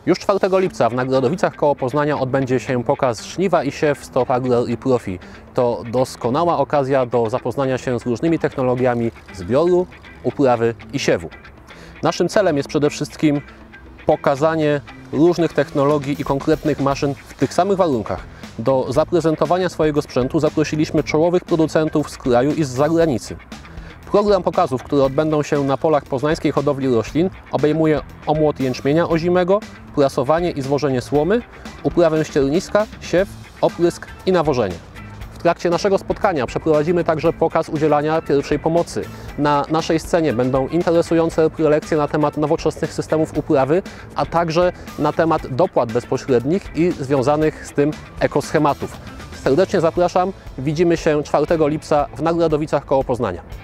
Już 4 lipca w Nagrodowicach koło Poznania odbędzie się pokaz Żniwa i Siew Stop Agro i Profi. To doskonała okazja do zapoznania się z różnymi technologiami zbioru, uprawy i siewu. Naszym celem jest przede wszystkim pokazanie różnych technologii i konkretnych maszyn w tych samych warunkach. Do zaprezentowania swojego sprzętu zaprosiliśmy czołowych producentów z kraju i z zagranicy. Program pokazów, które odbędą się na polach poznańskiej hodowli roślin, obejmuje omłot jęczmienia ozimego, prasowanie i zwożenie słomy, uprawę ścierniska, siew, oprysk i nawożenie. W trakcie naszego spotkania przeprowadzimy także pokaz udzielania pierwszej pomocy. Na naszej scenie będą interesujące prelekcje na temat nowoczesnych systemów uprawy, a także na temat dopłat bezpośrednich i związanych z tym ekoschematów. Serdecznie zapraszam, widzimy się 4 lipca w Nagrodowicach koło Poznania.